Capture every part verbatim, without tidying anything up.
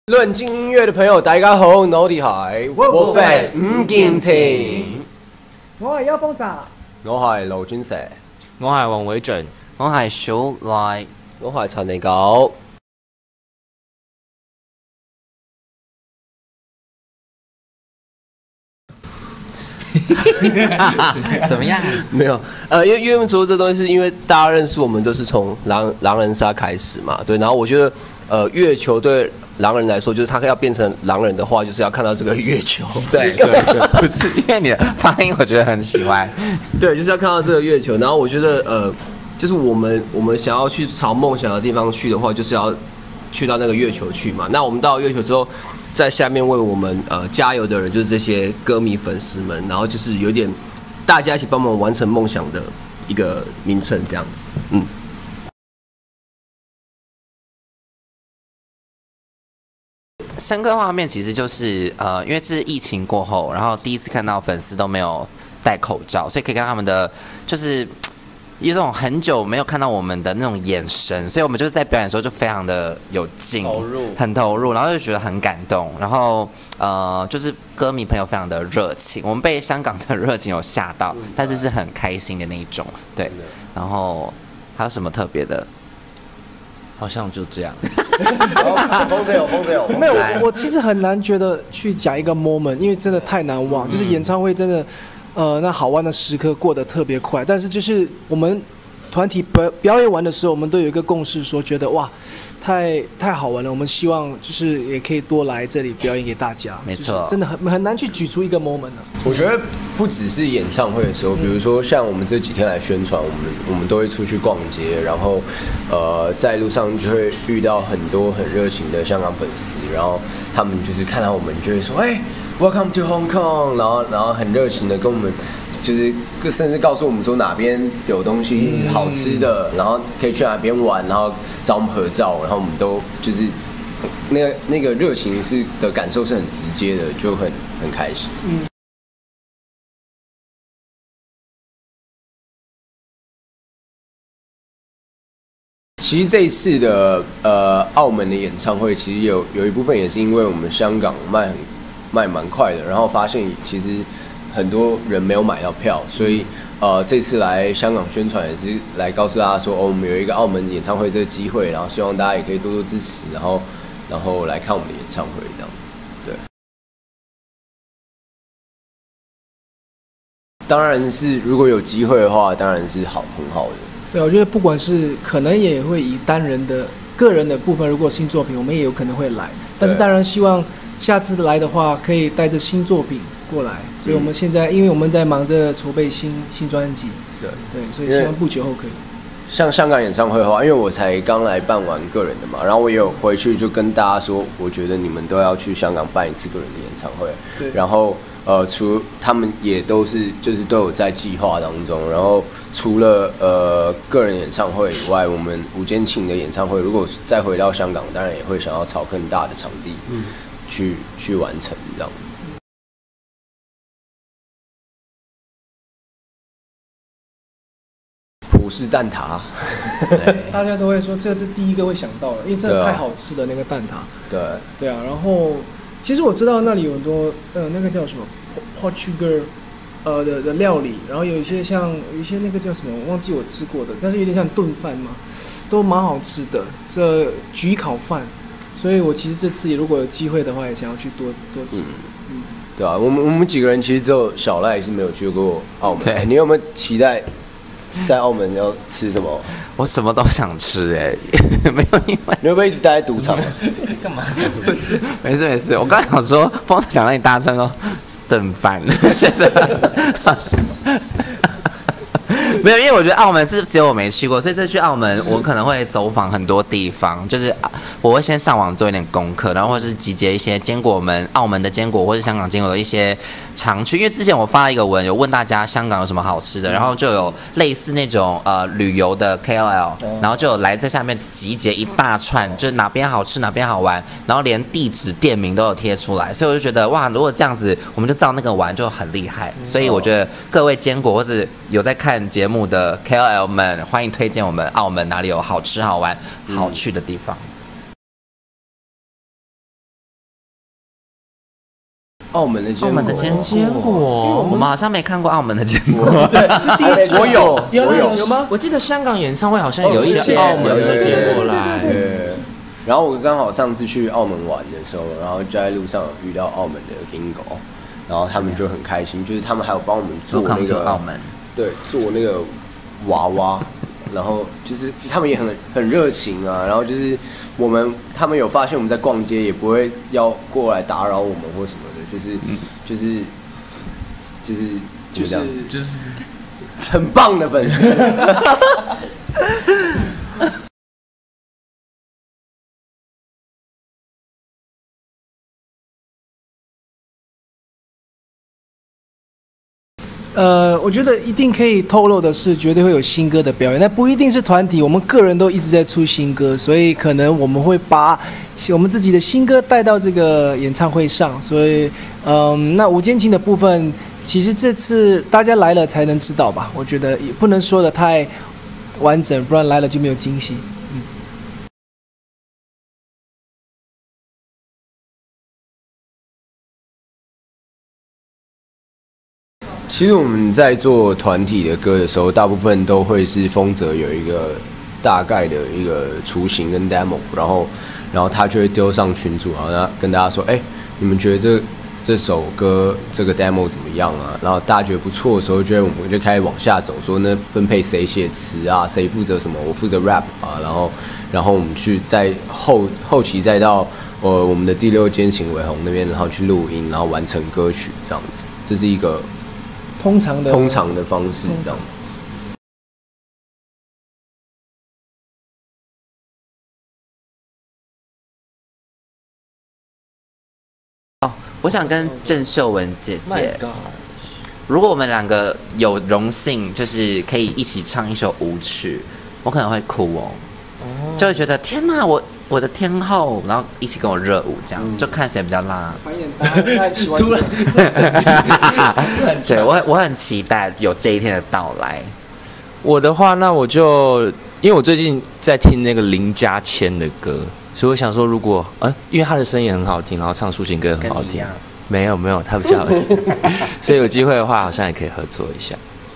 论尽音樂嘅朋友，大家好，我哋係 Wolfest 五劍情， 我係邱風澤， 我係盧專蛇， 我係黃偉俊， 我係小賴， 我係陳尼九。 怎么样？ 没有，呃，因为因为做这东西是因为大家认识我们都是从狼狼人杀开始嘛，对，然后我觉得，呃，月球对狼人来说，就是他要变成狼人的话，就是要看到这个月球， 对对对，不是因为你的发音，我觉得很喜欢， 对，就是要看到这个月球，然后我觉得，呃，就是我们我们想要去朝梦想的地方去的话，就是要去到那个月球去嘛，那我们到了月球之后。在下面为我们呃加油的人就是这些歌迷粉丝们，然后就是有点大家一起帮忙完成梦想的一个名称这样子，嗯。 深刻画面其实就是呃，因为是疫情过后，然后第一次看到粉丝都没有戴口罩，所以可以看到他们的就是。有种很久没有看到我们的那种眼神，所以我们就是在表演的时候就非常的有劲， 投入， 很投入，然后就觉得很感动，然后呃，就是歌迷朋友非常的热情，我们被香港的热情有吓到，但是是很开心的那一种，对。然后还有什么特别的？ 好像就这样。 风车有，风车有， 没有，我我其实很难觉得去讲一个 moment， 因为真的太难忘，就是演唱会真的。呃，那好玩的时刻过得特别快，但是就是我们团体表表演完的时候，我们都有一个共识，说觉得哇，太太好玩了，我们希望就是也可以多来这里表演给大家。 没错， 真的很很难去举出一个 moment 呢。 我觉得不只是演唱会的时候，比如说像我们这几天来宣传，我们我们都会出去逛街，然后呃在路上就会遇到很多很热情的香港粉丝，然后他们就是看到我们就会说，哎、欸。Welcome to Hong Kong， 然后然后很热情的跟我们，就是甚至告诉我们说哪边有东西是好吃的，然后可以去哪边玩，然后找我们合照，然后我们都就是那个那个热情是的感受是很直接的，就很很开心。嗯。其实这一次的呃澳门的演唱会，其实有有一部分也是因为我们香港卖很。卖蛮快的，然后发现其实很多人没有买到票，所以呃这次来香港宣传也是来告诉大家说，哦，我们有一个澳门演唱会这个机会，然后希望大家也可以多多支持，然后然后来看我们的演唱会这样子。对，当然是如果有机会的话，当然是好很好的。 对，我觉得不管是可能也会以单人的个人的部分，如果新作品，我们也有可能会来，但是当然希望。下次来的话，可以带着新作品过来，所以我们现在，因为我们在忙着筹备新新专辑，对对，所以希望不久后可以。 像香港演唱会的话，因为我才刚来办完个人的嘛，然后我也有回去就跟大家说，我觉得你们都要去香港办一次个人的演唱会。对，然后呃，除他们也都是就是都有在计划当中，然后除了呃个人演唱会以外，我们吴坚庆的演唱会，如果再回到香港，当然也会想要找更大的场地。嗯。去去完成这样子。葡式蛋挞， 对，大家都会说这是第一个会想到的，因为真的太好吃的那个蛋挞。 对， 对啊。然后，其实我知道那里有很多呃，那个叫什么 Portugal 呃的的料理，然后有一些像有一些那个叫什么，我忘记我吃过的，但是有点像炖饭嘛，都蛮好吃的，这焗烤饭。所以我其实这次如果有机会的话，也想要去多多吃。嗯，嗯对啊，我们我们几个人其实只有小赖是没有去过澳门。 对， 你有没有期待在澳门要吃什么？ 我什么都想吃哎、欸，没有因为你会不会一直待在赌场？ 干嘛？不是，没事没事。我刚才想说，风想让你搭乘哦，炖饭，现在。没有，因为我觉得澳门是只有我没去过，所以这次去澳门，我可能会走访很多地方，就是我会先上网做一点功课，然后或是集结一些坚果们澳门的坚果或是香港坚果的一些常去。因为之前我发了一个文，有问大家香港有什么好吃的，然后就有类似那种呃旅游的 K O L， 然后就有来在下面集结一大串，就是哪边好吃哪边好玩，然后连地址店名都有贴出来，所以我就觉得哇，如果这样子我们就照那个玩就很厉害。所以我觉得各位坚果或是有在看节目的 K O L 们，欢迎推荐我们澳门哪里有好吃好玩好去的地方。 澳门的坚果， 澳门的坚坚果， 我们好像没看过澳门的坚果。 我有， 有我有有吗？我记得香港演唱会好像有一有些澳门的有坚果来。 对。然后我刚好上次去澳门玩的时候，然后就在路上有遇到澳门的 Gingo， 然后他们就很开心，就是他们还有帮我们做那个澳门， 对，做那个娃娃，然后就是他们也很很热情啊，然后就是我们他们有发现我们在逛街，也不会要过来打扰我们或什么的，就是、嗯、就是就是就这样，就是很棒的粉丝。 呃，我觉得一定可以透露的是，绝对会有新歌的表演。那不一定是团体，我们个人都一直在出新歌，所以可能我们会把我们自己的新歌带到这个演唱会上。所以，嗯，那五间琴的部分，其实这次大家来了才能知道吧？我觉得也不能说的太完整，不然来了就没有惊喜。嗯。 其实我们在做团体的歌的时候，大部分都会是丰泽有一个大概的一个雏形跟 demo， 然后，然后他就会丢上群组，然后跟大家说，哎、欸，你们觉得这这首歌这个 demo 怎么样啊？然后大家觉得不错的时候，就会我们就开始往下走，说那分配谁写词啊，谁负责什么，我负责 rap 啊，然后，然后我们去在后后期再到呃我们的第六间琴伟鸿那边，然后去录音，然后完成歌曲这样子，这是一个。 通常的通常的方式这样。 哦，我想跟郑秀文姐姐，如果我们两个有荣幸，就是可以一起唱一首舞曲，我可能会哭哦，哦就会觉得天哪，我我的天后，然后一起跟我热舞，这样、嗯、就看谁比较辣。 繁衍大太喜欢。 对，我我很期待有这一天的到来。 我的话，那我就因为我最近在听那个林嘉谦的歌，所以我想说，如果呃，因为他的声音很好听，然后唱抒情歌很好听，没有没有，他比较好听，所以有机会的话，好像也可以合作一下。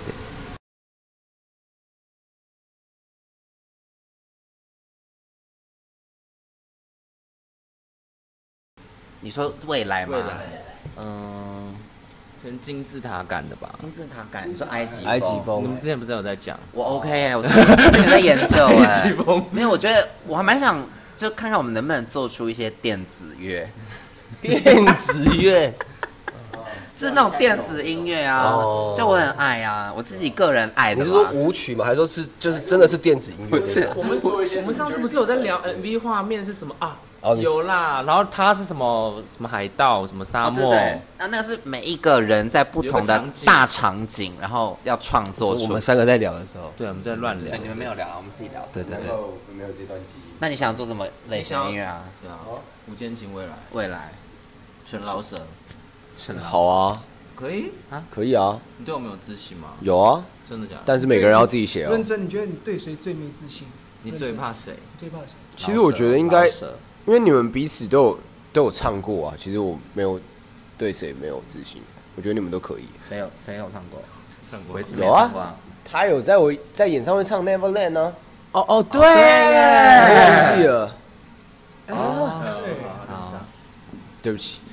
你说未来吗？嗯， 可能金字塔感的吧。 金字塔感，你说埃及风？ 埃及风。 你们之前不是有在讲？ 我 OK 哎、欸，我之前在研究哎、欸。埃及风。没有，我觉得我还蛮想就看看我们能不能做出一些电子乐。 电子乐。 就是那种电子音乐啊，哦、就我很爱啊，我自己个人爱的。 你是说舞曲吗？还是说是就是真的是电子音乐？ 不是，我们我们上次不是有在聊 M V 画面是什么啊？哦、有啦，然后它是什么什么海盗，什么沙漠， 哦、对对那那个是每一个人在不同的大场景，然后要创作出。 我们三个在聊的时候， 对，我们在乱聊。 对，你们没有聊，我们自己聊。 对对对， 没有这段记忆。 那你想做什么类型音乐啊？ 对啊，无间情未来， 未来， 全老舍， 全好啊， 可以啊，可以啊。 你对我们有自信吗？ 有啊， 真的假的？ 但是每个人要自己写哦。 认真，你觉得你对谁最没自信？ 你最怕谁？ 最怕谁？ 其实我觉得应该。因为你们彼此都有都有唱过啊，其实我没有对谁没有自信，我觉得你们都可以。 谁有谁有唱过？ 唱过有啊，他有在我在演唱会唱 Neverland 呢、啊。 哦哦，对， 我忘记了。 哦， 对不起。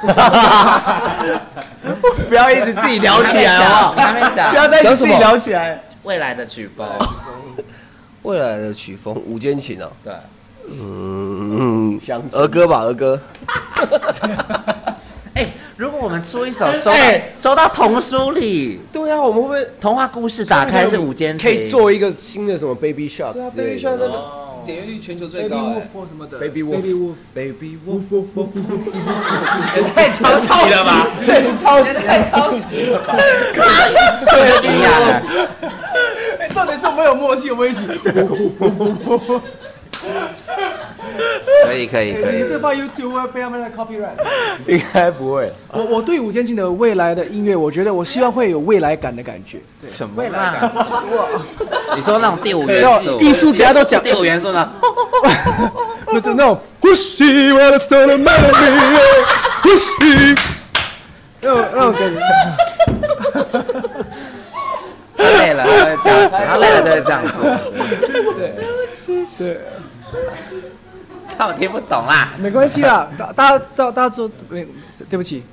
不要一直自己聊起来好不好？ 还没讲， 不要再自己聊起来。 未来的曲风， 未来的曲风，五间琴哦。 对。 嗯，儿歌吧，儿歌。 哎、欸，如果我们出一首收到、欸、收到童书里， 对啊，我们会不会童话故事打开是五间琴， 可以做一个新的什么 Baby Shark 之类的。对啊 ，Baby Shark 那点阅率全球最高、欸。 Baby Wolf 什么的。 Baby Wolf，Baby Wolf，Baby Wolf， 也太抄袭了吧？ 这也是抄袭， 太抄袭了吧？ 对，一样。哎，重点是我们有默契，我们一起。 可以可以可以， 你这放 YouTube 会被他们的 copyright？ 应该不会。 我我对五间琴的未来的音乐，我觉得我希望会有未来感的感觉。 什么未来感？你说那种第五元素， 艺术家都讲第五元素呢？ 就是那种呼吸我的手的美丽，呼吸那种那种感觉。 他累了，他会这样子，他累了就会这样子。 对对， 看我听不懂啦。 没关系啦，大大家大大家知道，没对不起。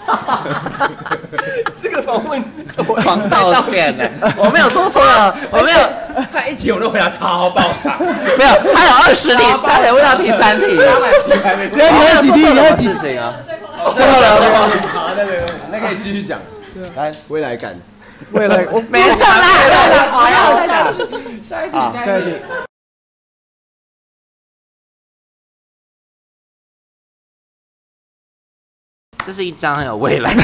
这个访问狂道歉呢，我没有说错了，我没有。 他一题我都回答超爆场， 没有，还有二十题，差点问到题三题。 对啊，你还有几题？你还有几事情啊？ 最后了， 好，那个那可以继续讲。来，未来感。 未来我没有啦，我要再讲。 下一题， 下一题。 这是一张很有未来的。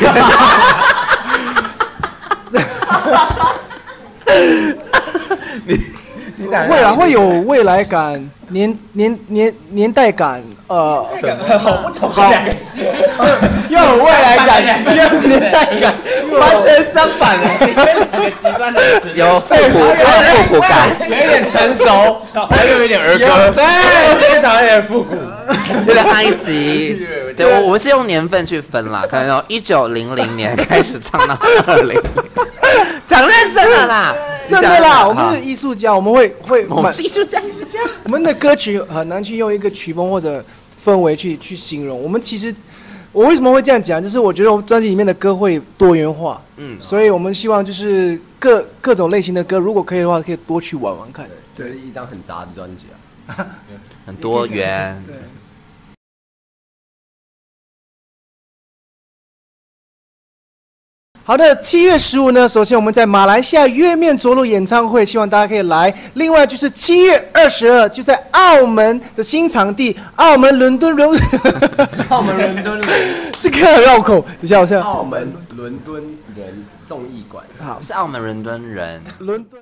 你你打会啊，会有未来感、年年年年代感，呃， 好不同的两个， 要有未来感，要有年代感，完全相反的。 两个极端的词， 有复古，有复古感， 有一点成熟，还有一点儿歌， 对， 现场有点复古。 有点埃及。对，我我们是用年份去分啦，可能从一九零零年开始唱到二零零，讲认真的啦， 真的啦，我们是艺术家，我们会会， 我们是艺术家，艺术家。 我们的歌曲很难去用一个曲风或者氛围去去形容。我们其实，我为什么会这样讲？就是我觉得我们专辑里面的歌会多元化，嗯，所以我们希望就是各各种类型的歌，如果可以的话，可以多去玩玩看。 对，一张很杂的专辑啊， 很多元。 对。好的，七月十五呢，首先我们在马来西亚月面着陆演唱会，希望大家可以来。另外就是七月二十二，就在澳门的新场地，澳门伦敦人， 澳门伦敦人， 这个很绕口，等一下我现在澳门伦敦人综艺馆， 好是澳门伦敦人， 伦敦。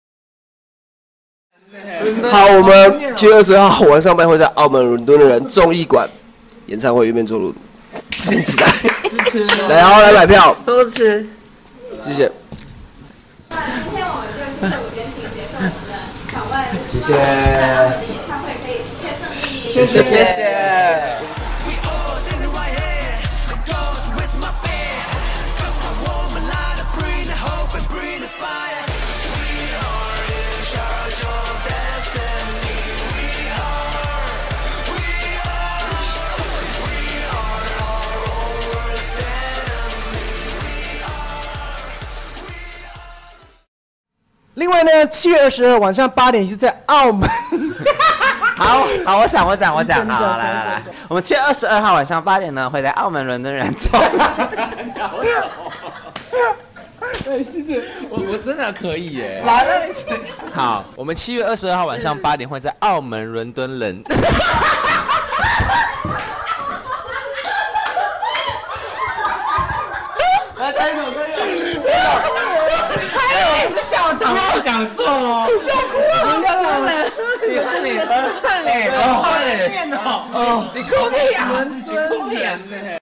好，我们七月二十二号晚上班会在澳门伦敦的人综艺馆演唱会月面着陆，支持来， 支持， 来，好来买票， 多吃， 谢谢。 那今天我们就谢谢五间情结束我们的访问， 谢谢在澳门的演唱会可以一切顺利， 谢谢谢谢。 另外呢，七月二十二晚上八点就在澳门。 好好，我讲我讲我讲，好，来来来，我们七月二十二号晚上八点呢，会在澳门伦敦人中。 对，是这， 我我真的可以耶。 来了，你好，我们七月二十二号晚上八点会在澳门伦敦人。 来猜一首，猜一首， 还有是笑场，没有讲错哦。笑哭了，你笑了，你是你，哎，我换脸哦，你哭屁啊，你哭脸呢？